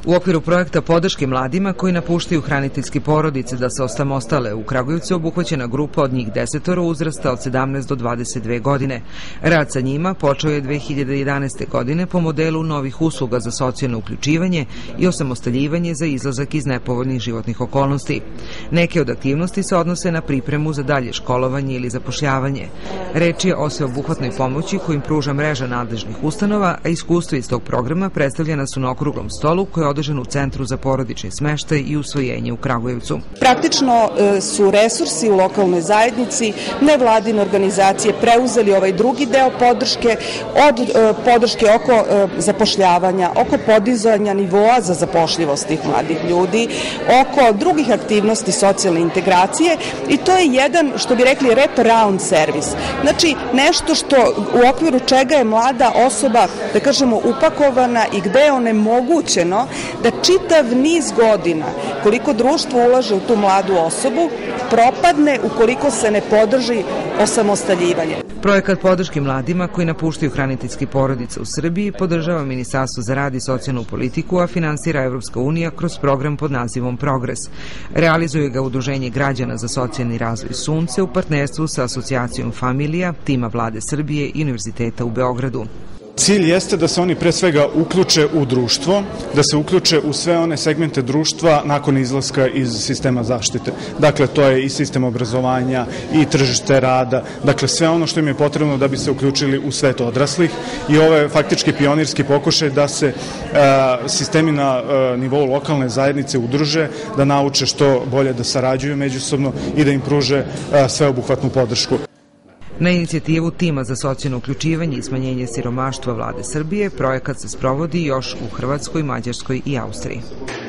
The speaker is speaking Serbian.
U okviru projekta podrške mladima koji napuštaju hraniteljske porodice da se osamostale u Kragujevcu obuhvaćena grupa od njih 10 uzrasta od 17 do 22 godine. Rad sa njima počeo je 2011. godine po modelu novih usluga za socijalno uključivanje i osamostaljivanje za izlazak iz nepovoljnih životnih okolnosti. Neke od aktivnosti se odnose na pripremu za dalje školovanje ili zapošljavanje. Reč je o sveobuhvatnoj pomoći kojim pruža mreža nadležnih ustanova, a iskustva iz tog programa predstavljena su na okruglom stolu koji je održan u Centru za porodični smeštaj i usvojenje u Kragujevcu. Praktično su resursi u lokalnoj zajednici, nevladine organizacije preuzeli ovaj drugi deo podrške, od podrške oko zapošljavanja, oko podizanja nivoa za zapošljivost tih mladih ljudi, oko drugih aktivnosti socijalne integracije i to je jedan, što bi rekli, wrap-around servis. Znači, nešto što u okviru čega je mlada osoba, da kažemo, upakovana i gde je onemogućeno da čitav niz godina, koliko društvo ulaže u tu mladu osobu, propadne ukoliko se ne podrži osamostaljivanje. Projekat podrške mladima koji napuštaju hraniteljske porodice u Srbiji podržava Ministarstvo za rad i socijalnu politiku, a finansira Evropska unija kroz program pod nazivom Progres. Realizuje ga Udruženje građana za socijalni razvoj Sunce u partnerstvu sa Asocijacijom Familija, tima Vlade Srbije i Univerziteta u Beogradu. Cilj jeste da se oni pre svega uključe u društvo, da se uključe u sve one segmente društva nakon izlaska iz sistema zaštite. Dakle, to je i sistem obrazovanja i tržište rada, dakle sve ono što im je potrebno da bi se uključili u svet odraslih i ovo je faktički pionirski pokušaj da se sistemi na nivou lokalne zajednice udruže, da nauče što bolje da sarađuju međusobno i da im pruže sveobuhvatnu podršku. Na inicijativu tima za socijalno uključivanje i smanjenje siromaštva Vlade Srbije projekat se sprovodi još u Hrvatskoj, Mađarskoj i Austriji.